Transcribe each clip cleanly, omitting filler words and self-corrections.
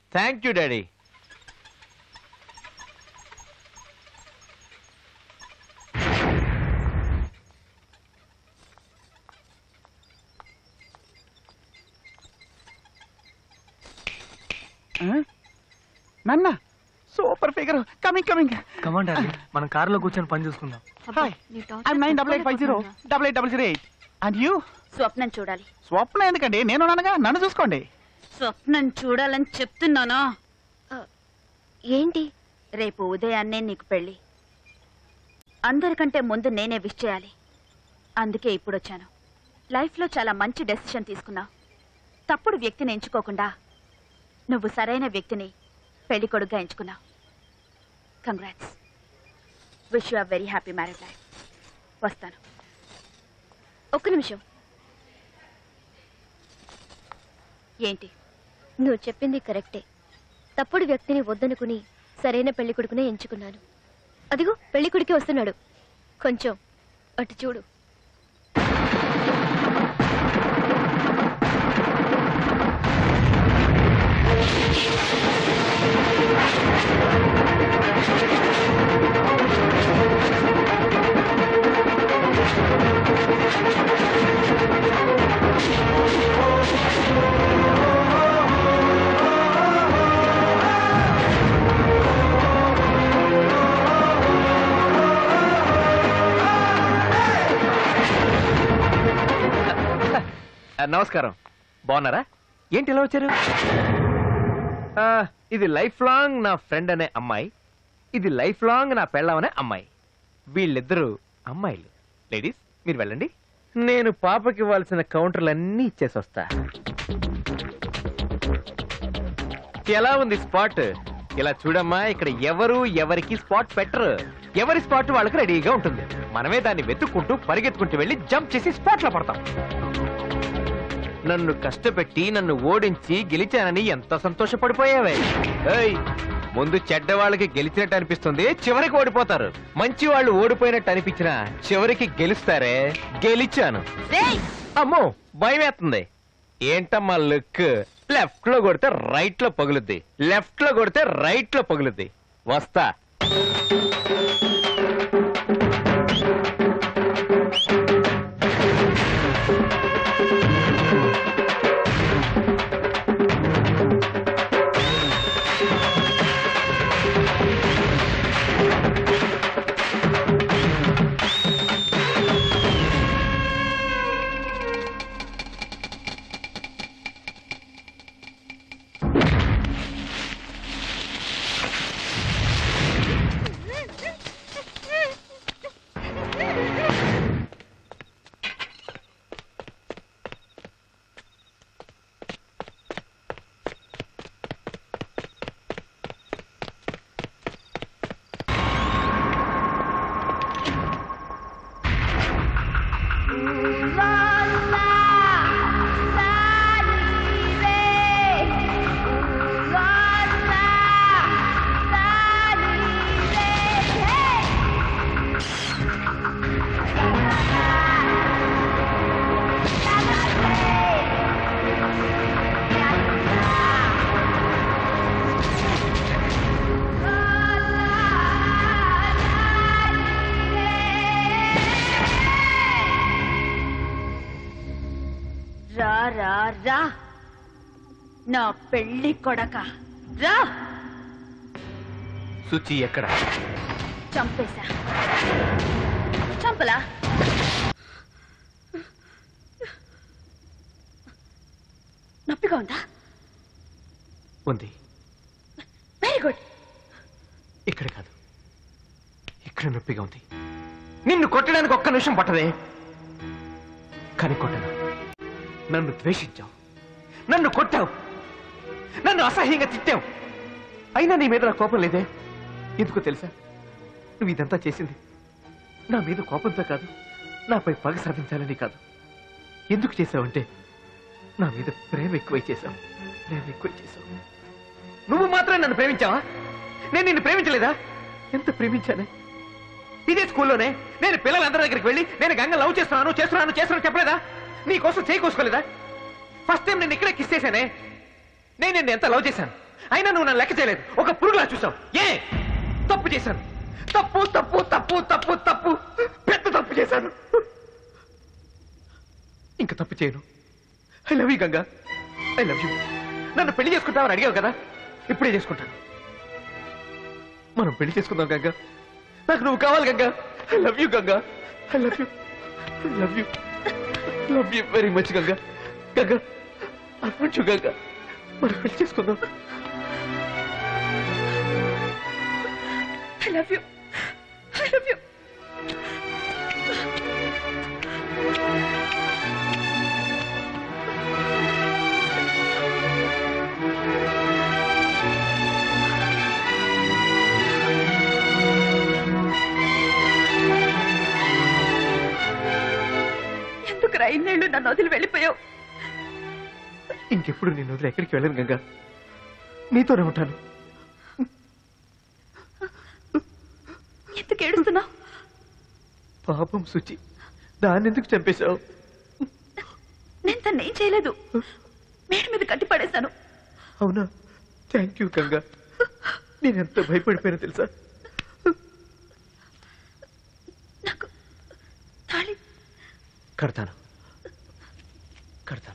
Thank you daddy. నాన్న super figure. కమింగ్ కమాండ్ మనం కారులో కూర్చొని పని చూసుకుందాం. Hi, I'm 98508808. And you? స్వప్నం చూడాలి. స్వప్నం ఎందుకండి, నేను ఉన్నానుగా, నన్ను చూసుకోండి. స్వప్నం చూడాలని చెప్తున్నాను. ఏంటి? రేపు ఉదయాన్నే నీకు పెళ్లి. అందరికంటే ముందు నేనే విష్ చేయాలి. అందుకే ఇప్పుడు వచ్చాను. లైఫ్లో చాలా మంచి డెసిషన్ తీసుకున్నావు. తప్పుడు వ్యక్తిని ఎంచుకోకుండా నువ్వు సరైన వ్యక్తిని పెళ్లి కొడుకుగా ఎంచుకున్నావు. Congrats. Wish you are very happy marriage life. వస్తాను. ఒక్క నిమిషం. ఏంటి? నువ్వు చెప్పింది కరెక్టే. తప్పుడు వ్యక్తిని వద్దనుకుని సరైన పెళ్లి కొడుకునే ఎంచుకున్నాను. అదిగో పెళ్లి కొడుకే వస్తున్నాడు. కొంచెం అటు చూడు. నమస్కారం. బాగున్నారా? ఏంటి ఇలా వచ్చారు? ఇది లైఫ్ లాంగ్ నా ఫ్రెండ్ అనే అమ్మాయి, ఇది లైఫ్ లాంగ్ నా పెళ్ళం అనే అమ్మాయి. వీళ్ళిద్దరూ అమ్మాయిలు. లేడీస్ మీరు వెళ్ళండి, నేను పాపకి ఇవ్వాల్సిన కౌంటర్లన్నీ ఇచ్చేసి వస్తా. ఎలా ఉంది స్పాట్? ఇలా చూడమ్మా, ఇక్కడ ఎవరు ఎవరికి స్పాట్ పెట్టరు. ఎవరి స్పాట్ వాళ్ళకి రెడీగా ఉంటుంది. మనమే దాన్ని వెతుక్కుంటూ పరిగెత్తుకుంటూ వెళ్ళి జంప్ చేసి స్పాట్ లో పడతాం. నన్ను కష్టపెట్టి నన్ను ఓడించి గెలిచానని ఎంత సంతోషపడిపోయావే. ముందు చెడ్డ వాళ్ళకి గెలిచినట్టు అనిపిస్తుంది, చివరికి ఓడిపోతారు. మంచి వాళ్ళు ఓడిపోయినట్టు అనిపించినా చివరికి గెలుస్తారే. గెలిచాను. అమ్మో భయం వేస్తుంది. ఏంటమ్మా లుక్? లెఫ్ట్ లో కొడితే రైట్ లో పగులుద్ది, లెఫ్ట్ లో కొడితే రైట్ లో పగులుద్ది. వస్తా. రా నా పెళ్లి కొడక, రా. సుచి ఎక్కడ? చంపేశా. చంపలా? నొప్పిగా ఉందా? ఉంది. Very good. ఇక్కడ కాదు, ఇక్కడ నొప్పిగా ఉంది. నిన్ను కొట్టడానికి ఒక్క నిమిషం పట్టదే, కానీ కొట్టను. నన్ను ద్వేషించావు, నన్ను కొట్టావు, నన్ను అసహ్యంగా తిట్టావు. అయినా నీ మీద నా కోపం లేదే. ఎందుకో తెలుసా? నువ్వు ఇదంతా చేసింది నా మీద కోపంతో కాదు, నాపై పగ సాధించాలని కాదు. ఎందుకు చేసావంటే నా మీద ప్రేమ ఎక్కువై చేశావు. ప్రేమ ఎక్కువై చేశావు. నువ్వు మాత్రం నన్ను ప్రేమించావా? నేను నిన్ను ప్రేమించలేదా? ఎంత ప్రేమించానే. ఇదే స్కూల్లోనే నేను పిల్లలందరి దగ్గరికి వెళ్ళి నేను గంగ లవ్ చేస్తున్నాను చెప్పలేదా? నీ కోసం చేయి కోసుకోలేదా? ఫస్ట్ టైం నేను ఇక్కడే కిస్ చేశానే. నేను నిన్ను ఎంత లవ్ చేశాను. అయినా నువ్వు నన్ను లెక్క చేయలేదు. ఒక పురుగులా చూసావు. ఏ తప్పు చేశాను? తప్పు తప్పు తప్పు తప్పు తప్పు పెద్ద తప్పు చేశాను. ఇంకా తప్పు చేయను. I love you Ganga, I love you. నన్ను పెళ్లి చేసుకుంటావని అడిగావు కదా, ఇప్పుడే చేసుకుంటాను. మనం పెళ్లి చేసుకుందాం గంగా. నాకు నువ్వు కావాలి Ganga. I love you Ganga, I love you, I love you, love you very much Ganga. Ganga I want you Ganga. మనం పెళ్లి చేసుకుందాం. I love you, I love you. ఎందుకు రైన్నేళ్ళు నన్ను వదిలి వెళ్ళిపోయావు? ఇంకెప్పుడు నేను వదిలి ఎక్కడికి వెళ్ళను గంగా. నీతోనే ఉంటాను. ఎందుకు ఏడుస్తున్నావు? పాపం శుచి, దాన్ని ఎందుకు చంపేశావు? నేను తను ఏం చేయలేదు. మేడ మీద కట్టి పడేశాను. అవునా? Thank you Ganga. నేను ఎంత భయపడిపోయినా తెలుసా? నాకు తాళి కడతాను, కడతాను.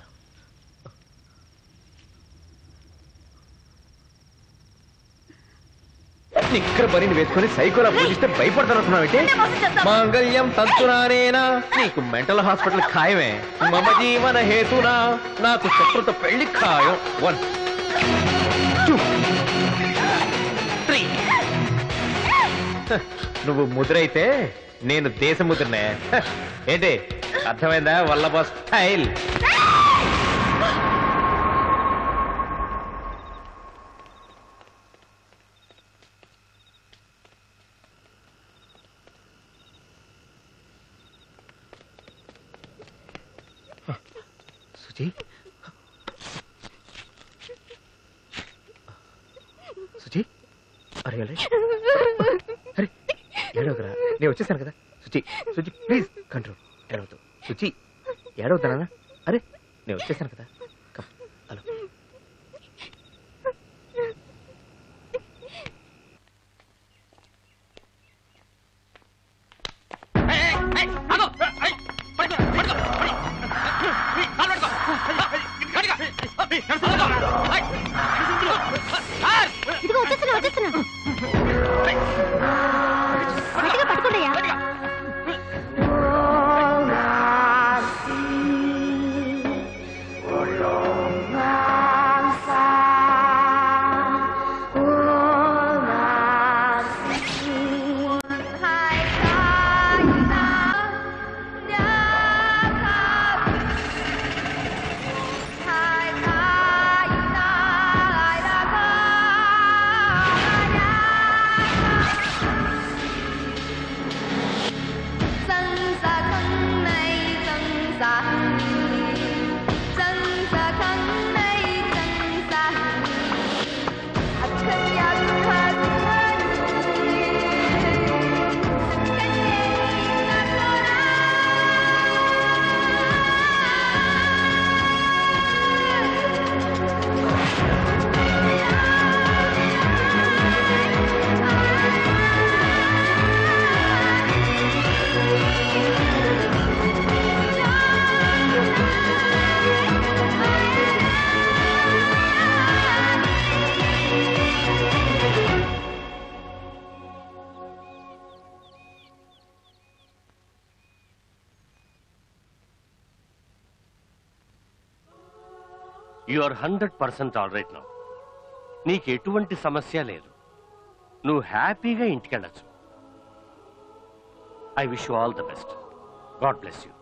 నిక్కర పనిని వేసుకొని సైకోలా పూజిస్తే భయపడతానంటున్నావు. మాంగళ్యం తంతురానేనా? నీకు మెంటల్ హాస్పిటల్ ఖాయమే. మమ జీవన హేతునా నాకు శత్రుత పెళ్లి ఖాయం. 1 2 3. నువ్వు ముద్రైతే నేను దేశ ముద్రనే. ఏంటి అర్థమైందా? వల్లభ స్టైల్. సుజీ, సుజీ, అరే అరే ఏడవకరా, నేను వచ్చేసాను కదా. Suji, Suji please control. ఏడవద్దు సుజీ, ఏడవద్దానా? అరే నేను వచ్చేసాను కదా. Come hello. ఇదిగో వచ్చేస్తున్నా వచ్చేస్తున్నా. గట్టిగా పట్టుకోండియా. You are 100% all right now. నీకు ఎటువంటి సమస్య లేదు. నువ్వు హ్యాపీగా ఇంటికెళ్ళచ్చు. I wish you all the best. God bless you.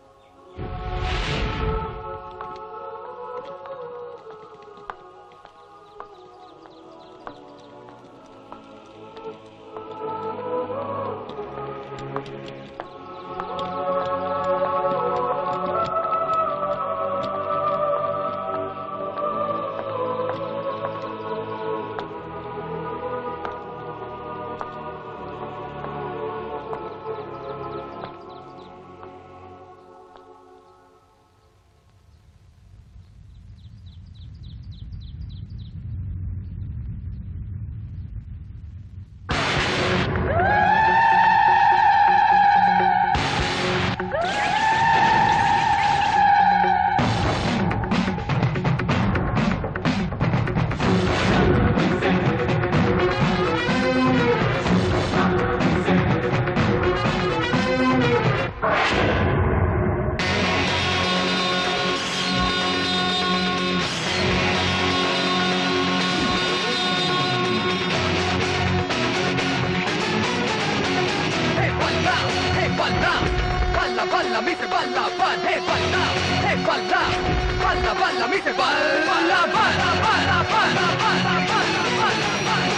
balla balla mi se balla balla balla balla balla balla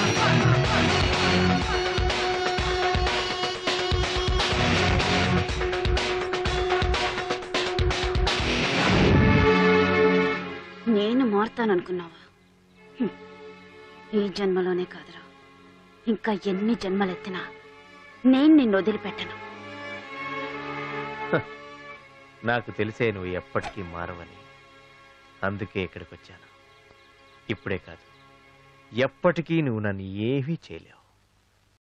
నేను మారుతాననుకున్నావా? ఈ జన్మలోనే కాదురా, ఇంకా ఎన్ని జన్మలెత్తినా నేను నిన్ను వదిలిపెట్టను. నాకు తెలిసే నువ్వు ఎప్పటికీ మారవని, అందుకే ఇక్కడికి వచ్చాను. ఇప్పుడే కాదు, ఎప్పటికీ నువ్వు నన్ను ఏమీ చేయలేవు.